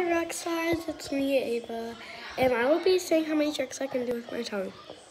Rockstars, it's me, Ava, and I will be saying how many tricks I can do with my tongue.